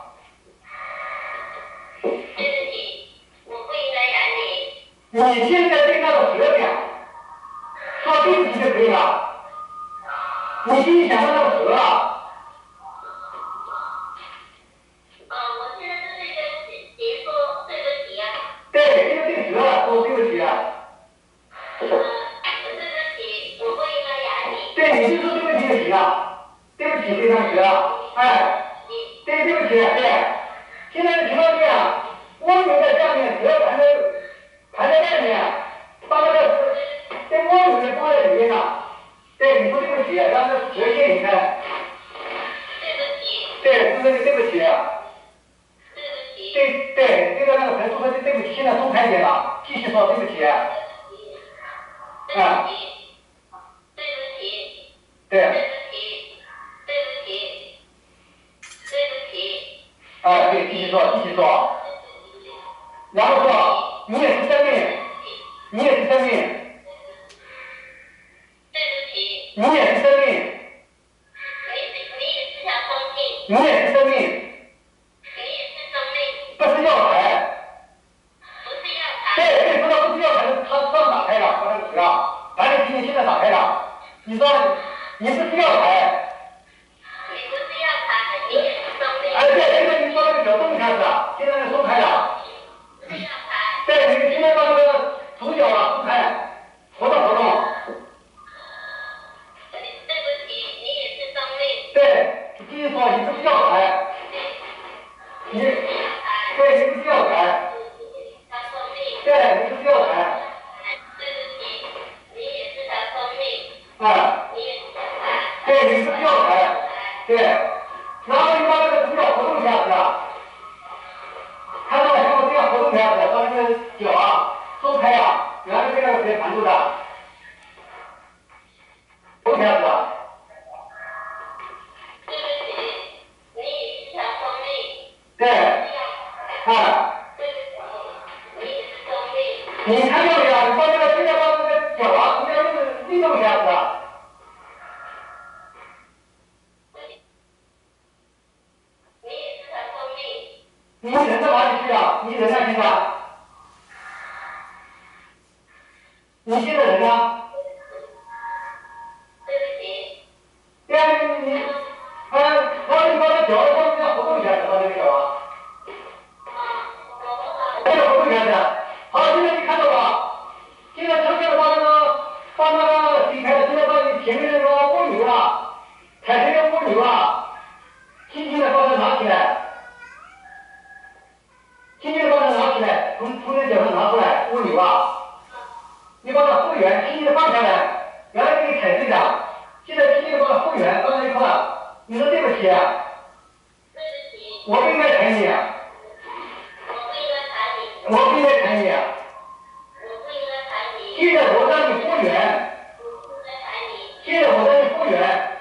对不起，我不应该踩你。
你现在对那个蛇讲，说对不起就可以了。你心里想到那个蛇啊。
我现在是对蛇说对不起啊。
对，现在对蛇说对不起啊。
对不起，我不应该踩你。
对，你就说对不起就行了。对不起，对那个蛇，哎，对，对不起，对。现在的情况是这样，蜗牛在下面，蛇盘在外面，把那个这蜗牛呢放在里面呢。对，你说对不起，让那蛇先离开。
对不起。
对，说对不起。
对不起。
对着那个蛇说对不起，现在松开一点了，继续说对不起。
对不起。对不起。
对。
对不起。对不起。对不起。
对，继续说。然后说，你也是生命，你也是生命。
对不起。
你也是生命。
你也是条生命。
你也是生命。
你也是生命。
不是药材。
不是药材。
对，说的不是药材，它上打开了，把那个蛇啊，把你心里现在打开了。你说你不是药材。
你不是药材，你也是生命。
对，现在你说那个脚动一下子，现在是松开了。
不是药材。
对，你现在把那个手脚啊松开，活动。
对不起，你也是生命。
对，继续说，你不是药材。你不是药材。对，你不是药材。
条生命。
对，你不是药材。
对不起，你也是条生命。
你也是药材。对，你不是药材。对，然后你把那个手脚活动一下子，看到没？像我这样活动一下子，把那个脚啊松开啊，原来被那个蛇缠住的，活动一下子。
对不起，你也是条生命。
对。
对不起，你也是生命。
你看到没有？你把那个现在把那个脚啊，你要运动一下子。
你也是条生命。
你人到哪里去了？你人呢？现在？你现在人呢？
对不起。
对啊，然后你把那脚上面活动一下子，把那个脚啊。活动一下子。好，现在你看到了，现在悄悄的把那个离开了，现在把你前面那个蜗牛啊，踩成个蜗牛啊，轻轻的把它拿起来。 轻轻的把它拿起来，从你的脚上拿出来，蜗牛啊，你把它复原，轻轻的放下来，原来给你踩地的，现在轻轻的把它复原，放在一块儿，你说对不起啊？
对不起，
我不应该踩你啊，
我不应该踩你，
我不应该踩你啊，
我不应该踩你，
现在我让你复原，
我不应该踩你，
现在我让你复原，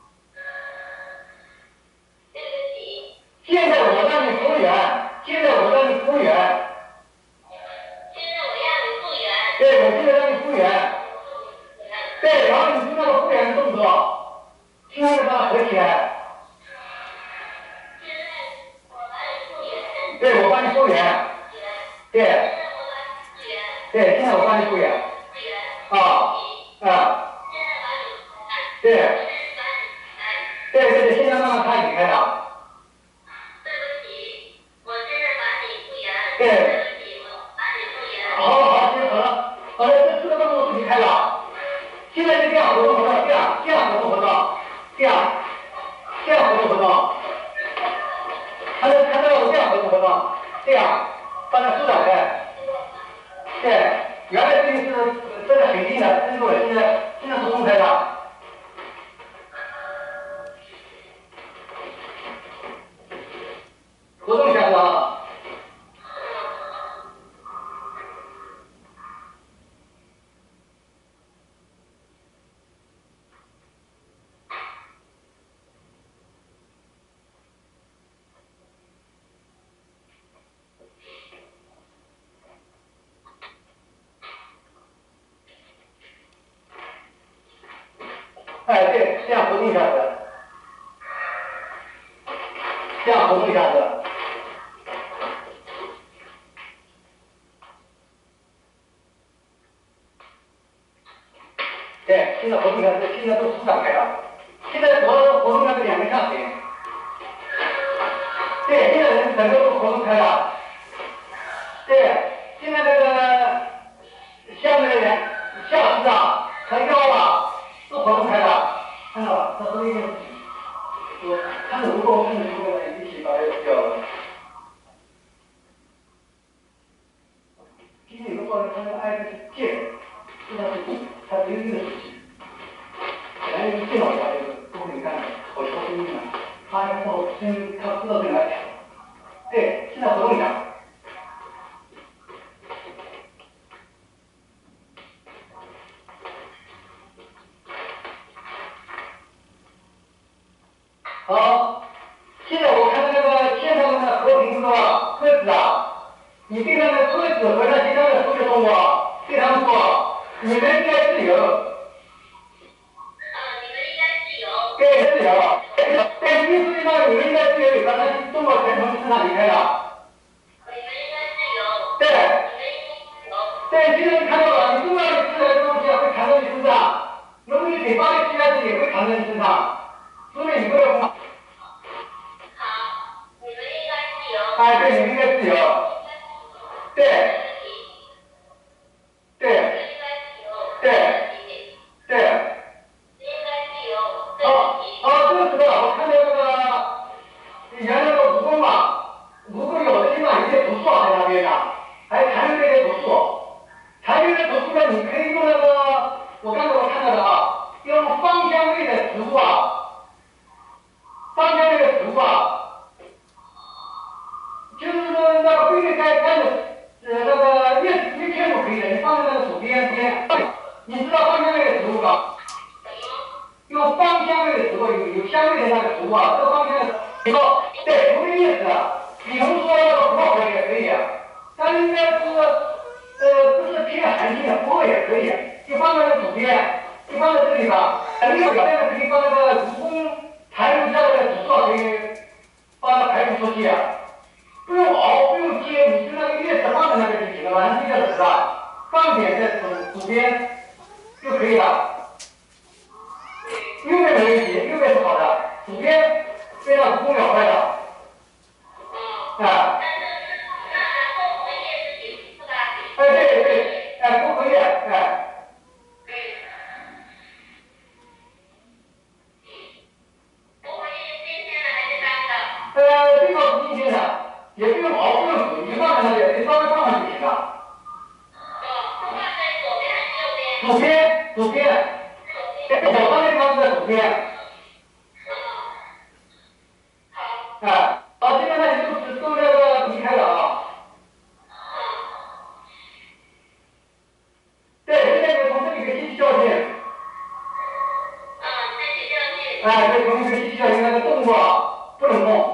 对不起，
现在我让你复原，现在我让你复原，
现在我让你复原，
对，我现在让你复原，对，然后你做那个复原的动作，轻轻的把它合起来，
现在我把你复原，
对，我帮你复原，对，
现在我把你复原，
对，现在我帮你复原，
复原，
啊，啊，
现在把你复原，
对，
现在把你复原。
对对对，现在慢慢他离开了，
对不起，我现在把你复原。
对
对不起，我把你复原。
好了好了，行好了，好了，这四个动作都离开了，现在就这样活动活动，这样活动活动，这样活动活动，看到我这样活动活动，这样把它舒展开，对，原来这个是这个很硬的，撑住了，现在是松开的。活动一下子啊！哎，对，这样活动一下子，这样活动一下子。对，现在活动一下子，现在都舒展开了。现在主要是活动那个两个上腿。对，现在人整个都活动开了。对，现在这个下面的人下肢啊、和腰啊都活动开了，看到吧？这都一定，我看着如果我看着这个一起把它掉了。今天有个报告，他那个挨着是借，这条是它只有一个事情。本来一电脑上就是不会干的，我说生命了，他然后他知道在哪里。对，现在活动一下。好，现在我看到那个线上的那个和平这个鸽子啊，你对那个鸽子和那其他的所有动物对他们说，你们应该自由。
你们应该自由。
对，自由。对，你注意到你们应该自由里边，那中国传统是哪离开了？
你们应该自由。
对。
你们应该自由。
对，其实你看到了，你重要的吃来的东西会缠到你身上，如果你嘴巴里吃下去也会缠到你身上，所以你不要怕。
好，你们应该自由。
哎，对，你们应该自由。对。对。
应该自由。
对。对。
应该自由。
这个知道，我看到那个原来那个蜈蚣嘛，蜈蚣有的地方有些毒素在那边的，还残留这些毒素。残留的毒素呢，你可以用那个，我刚才我看到的啊，用芳香类的植物啊，芳香类的植物啊，就是那个贝类干的，那个叶片就可以的，你放在那个手边，你知道芳香类的植物吧？用芳香类的植物，有香味的那个植物啊，这个芳香的，以后对，什么意思啊？比如说那个薄荷也可以，但是应该是不是偏寒性的，薄荷也可以，就放在那个左边，就放在这里吧。另外表面呢，可以把那个蜈蚣残留下来的毒素可以把它排除出去，不用熬，不用煎，你就那个叶子放在那边就行了，晚上睡觉的时候放点在左边就可以了。右边没问题，右边是好的，左边非常蜈蚣咬坏的。啊。哎，对对，哎，薄荷叶，哎。
薄荷叶新鲜的还是干的？
最好是新鲜的，也不用熬，不用煮，你放哎，好，现在呢你就都那个离开了啊。对，现在你从这里给吸取教训。哎，对，从这个吸取教训，那个动作不能动。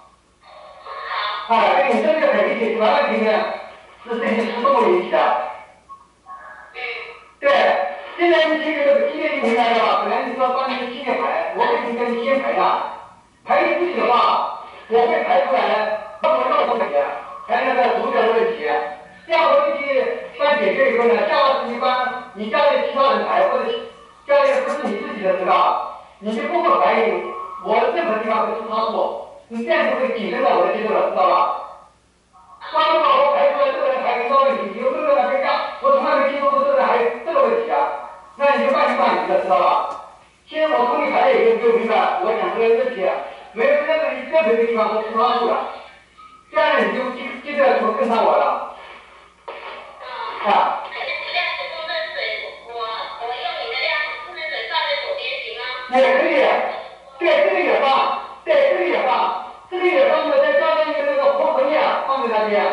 哎，对你这个很理解，主要问题呢是这些吃动物引起的。对，现在你这个这个激烈就明白了吧？本来你说帮你的激烈排，我给你跟你先排上，排你自己的话，我会排出来，帮我绕出问题，排那个主角的问题。这样我问题帮解决以后呢，下次你帮你家里其他人排，或者家里不是你自己的知道，你就不会怀疑我任何地方会出差错，你这样就会紧跟到我的节奏了，知道吧？万一把我排出来这个人还没到问题，以后这个人没干，我从来没听说过这个人还这个问题啊，那你就半信半疑的，知道吧？现在我从你排了以后，你就明白我讲这个问题，没有任何一个地方都出差错了，这样你就接着就跟上我了。啊。也可以，对，这个也放，对，这个也放，这个也放的，再加上一个那个活河面放在那边。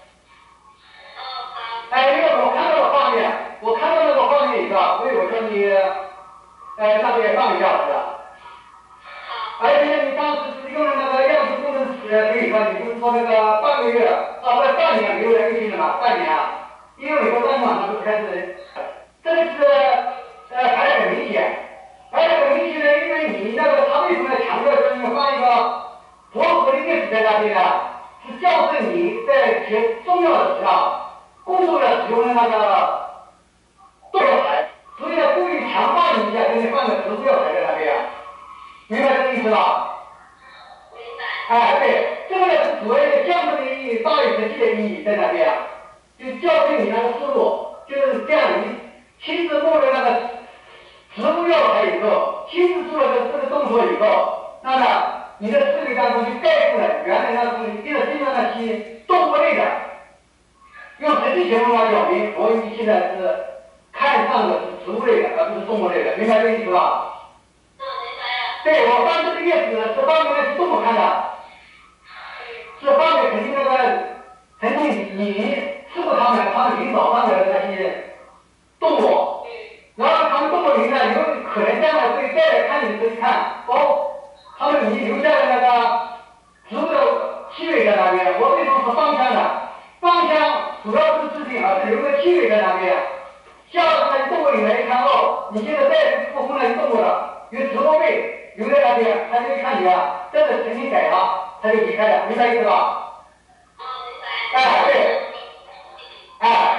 哎，因为我看到了画面，我看到那个画面以后，所以我说你，那边放一下子。而且你当时是用的那个样式工程师，所以说你不是说那个半个月，不是半年没有人给你了嘛？半年，因为美国当天晚上就开始，这个是排得很明显。排得很明显的，因为你那个他为什么强调说你放一个薄荷的叶子在那边呢？是校正你在学重要的时候，工作的使用的那个动药材，所以呢故意强化你一下，给你放个植物药材在那边，明白这个意思吧？哎，对，这个呢是主要的降本的意义大于实际的意义在那边，就校正你那个思路，就是这样你亲自做了那个植物药材以后，亲自做了这个动作以后，那么你的思维当中就概括了原来那东西，变得经常那些动物类的，用实际情况来表明，我们现在是看上的是植物类的，而不是动物类的，明白这个意思吧？对，我翻这个叶子是方面是动物看的，是方面肯定那个曾经你吃过他们领导上的那些动物。然后他们动物里呢，有可能将来会再来看你这一看，哦，他们你留下的那个植物的气味在那边。我为什么说芳香呢？芳香主要是制定，而是留个气味在那边。下次呢，动物里来一看，哦，你现在再不碰那些动物了，有植物味留在那边，他就一看你啊，真的诚心改了，他就离开了，明白意思吧？哎，对，哎。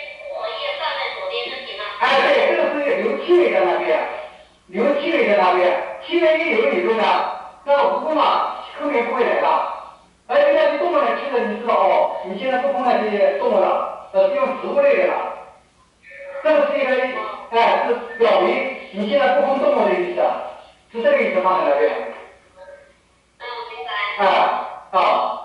哎，对，这个是留气味在那边，留气味在那边，气味一留以后呢，那蜈蚣嘛，后面不会来了。而且那些动物呢，吃了你知道哦，你现在不碰那些动物了，是用植物类的了。这个是一个，哎，是表明你现在不碰动物的意思，是这个意思放在那边。
明白。
好，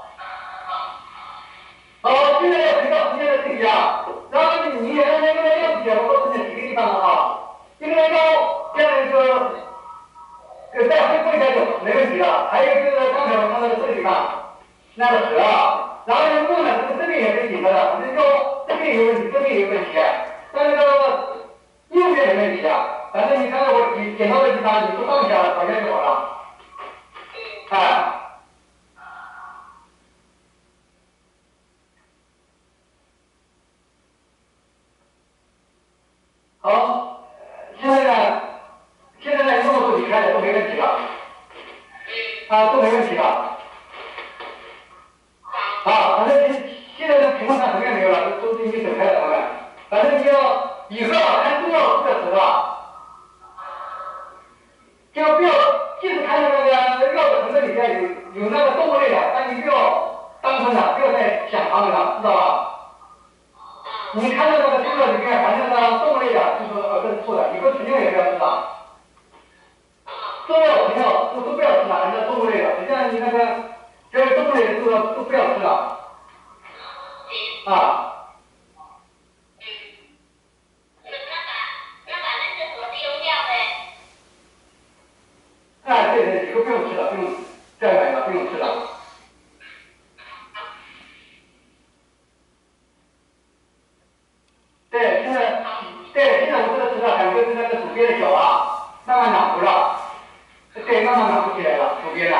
现在要回到时间的这一啊，然后你也让那个要写，我告诉你几个地方了啊。这个要这样一个，再恢复一下就没问题了。还有就是刚才我看到的这个地方，那个蛇啊，然后呢木呢，这边也可以解决的，反正说这边有问题，这边有问题，但那个右边没问题啊。反正你看到我剪刀的地方，你不放下，好像就好了。哎。好，现在呢，这么多离开的都没问题了，都没问题了。反正现在的情况上什么也没有了，都已经走开了，他们。反正你要以后看重要事的时候就不要，即使看到那个药的成分里面有那个动物类的，但你不要当成了，不要再想他们了，知道吧？你看到那个资料里面含那个动物类的，就说这是错的，以后成药也不要吃了。中药、成药都不要吃了，按照动物类的，实际上你那个这个动物类的都不要吃了。 对，以后不用吃了，不用再买了，不用吃了。对，现在我这个吃了，感觉是那个左边的脚啊，慢慢暖和了。对，慢慢暖和起来了，左边的。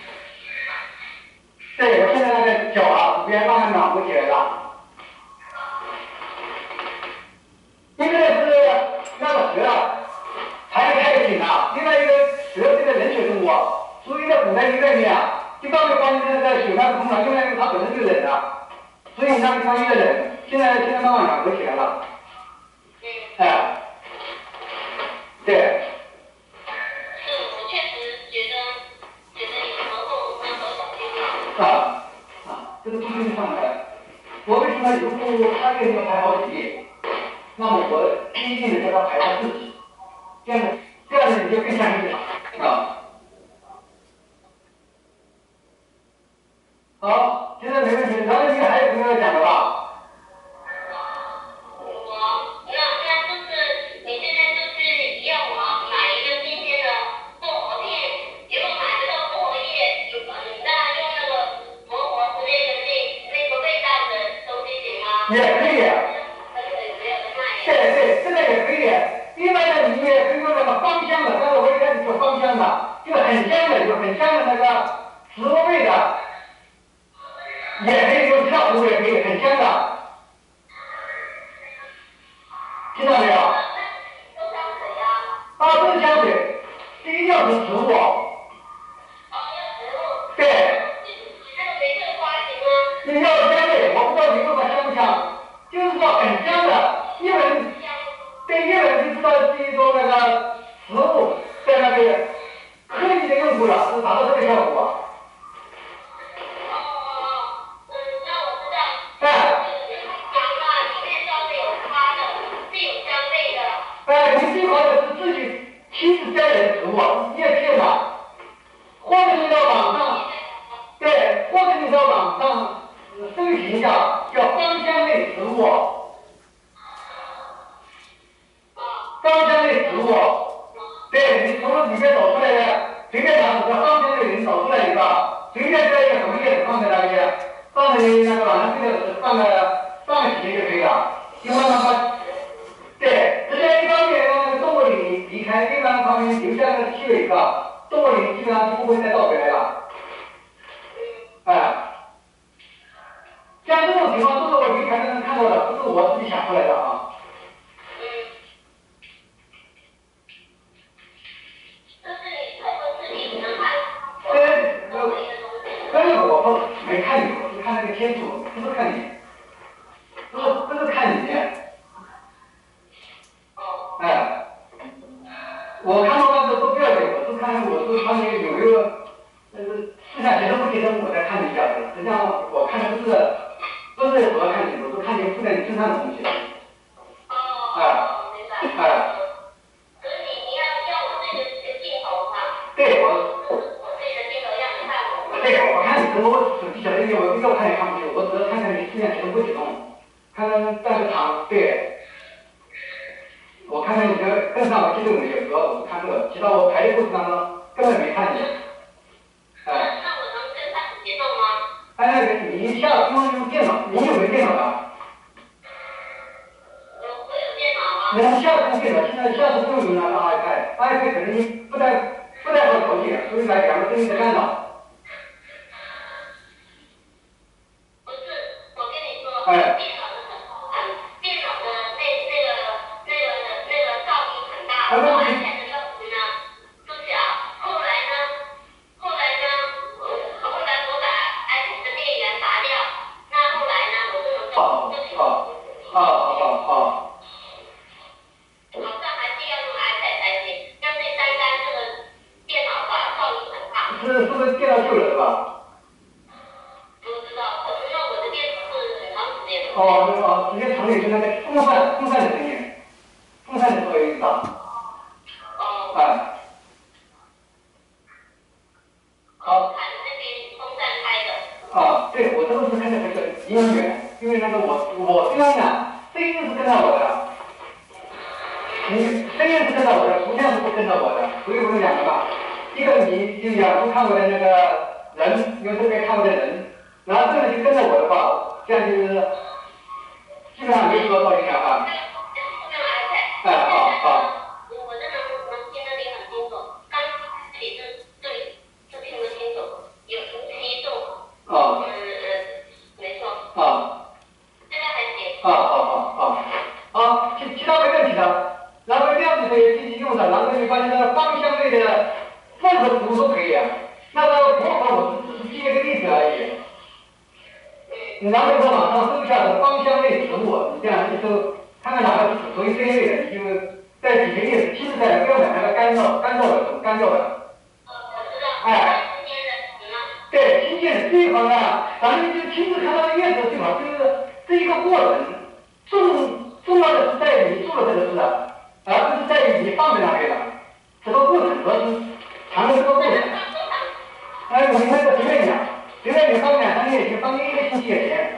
对，我现在那个脚啊，左边慢慢暖和起来了。一个是那个蛇啊，排得太紧了，另外一个蛇是个冷血动物，所以在古代一面啊，一方面关键是在水上通了，另外一个它本身就冷了，所以那个地方越冷，现在慢慢暖和起来了。哎，对。
是，我确实觉得有时候那个小心
啊，这个不跟上来。我为什么如果他给你排好几页，那么我第一定的叫他排到自己，这样子你就更相信了啊。好，现在没问题，然后你还有什么要讲的吧？
那就是你现在就是要我买一个新鲜的薄荷片，结果买不到薄荷叶，你再用那个薄荷之类的那个味道的东西行吗？
也可以。对，这个也可以。另外呢，你也可以用那个芳香的，但是我一开始说芳香的，就很香的，有很香的那个植物味的，也可以用酵素也可以，很香的。听到没有？都是香水，第一要是植物。对。你要香味，我不知道你用的香不香，就是说很香的，一闻，对，一闻就知道是一种那个植物在那边刻意的用过了，是达到这个效果。
那我知道。
哎。你最好的是自己亲自摘的植物，叶片的，或者你到网上，对，或者你到网上搜寻一下，叫芳香类植物，芳香类植物，对，你从里面找出来的，随便拿几个芳香类人找出来一个，随便摘一个什么叶子放在那边，放在那个网上这个放个几天就可以了，就慢慢把。对，这些一方面让动物里离开，另外一方面留下那个气味个，动物里基本上就不会再倒回来了。哎，像这种情况都是我离开的人看到的，不是我自己想出来的啊。我不没看你，我是看那个天数，不是看你，不是看你。哎，我看到那个都不要紧，我是看他们有没有，思想结合不结合，我再看一下子。实际上我看的不是主要看你，我是看你附在你身上的东西。
可是你要我对着镜头吗？
对，我
对着镜头让你看我。
对，我看你我手机小的我一个看也看不清，我只要看看你思想结合不结合，看看站的长，对。我看看你的跟上我记录没有，主要我看这个，其他我排的过程当中根本没看见。
那我能跟上节奏吗？
你一下用电脑，你有没有电脑的？
我有电脑啊。
你下次用电脑，现在下次不用那个 iPad 可能你不太好调节，所以来两个声音的干扰。
不是，我跟你说。电脑的那个噪音很大，我 iPad 的噪音呢不小。后来我把 iPad 的电源拔掉，那后来呢我就能好像还是要用 iPad 才行，要是单这个电脑吧噪音很大。
是不是电脑旧了是吧？
不知道，可能因为我的电脑是很长时间的。
直接传给是那个风扇的声音，风扇的噪音大。好。
看你那边风扇开的。
对，我这个是开的这个离很远，因为那个我这样呢，声音是跟着我的，你声音是跟着我的，图像是不跟着我的，所以我有两个吧。 一个你就养猪看过的那个人，有这边看过的人，然后这个就跟着我的话，这样就是基本上没什么噪音了啊。哎，好好。
我这能听得你很清楚，刚开始是听不清楚，有呼吸动。
哦。
没错。
啊。
现在还行。
好，其他没问题的。然后量子可以进行用的，然后你发现那个芳香类的任何植物都可以啊。那个薄荷我只是举一个例子而已。你然后在网上搜一下的芳香类植物，你这样一搜，看看哪个是属于这一类的，你就带几个叶子，其实在不要买那个干燥的，干燥的。
我知道。
哎。对，新鲜的最好呢，咱们就亲自看到的叶子最好，就是这一个过程，重要的是在于你做了这个事，而不是在于你放在那边了。这个过程主要是谈的这个过程。哎，我明白这随便讲，随便你放2、3个月行，放1个星期也行。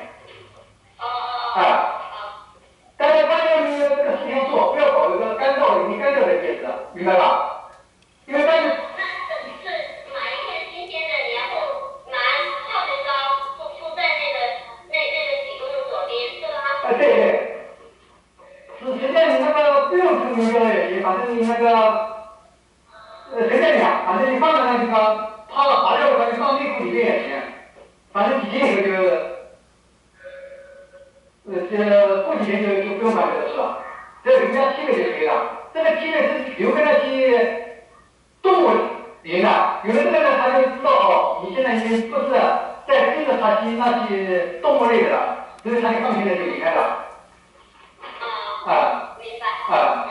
但是关键你这个事情做，不要搞一个干燥的叶子，明白吧？因为干。对，实际上你那个不用出名标也行，反正你那个，随便讲，反正你放在那地方，趴了爬掉了，你放内裤里面也行，反正几天以后就，这过几天就不用管这个事了，只要留下气味就可以了。这个气味是留给那些动物闻的，有的这个呢，他就知道哦，你现在已经不是在跟着它吸那些动物类的了。所以他就放心的就离开了。
明白。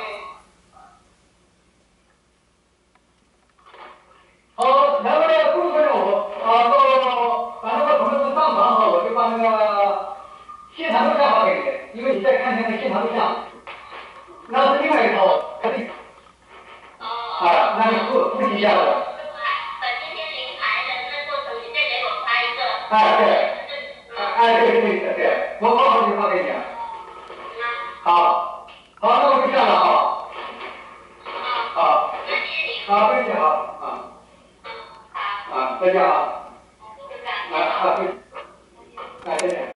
好，然后呢，工作呢，反正我同事上床后，我就把那个现场录像发给你，因为你在看那个现场录像，那是另外一套，肯定。那你复习一下子。
把今天临牌的那过程，你再给我发一个。
对，我马上就发给你。好，那我就这样了啊。好，
谢谢你。
好，谢谢，好，再见啊。
好。
对。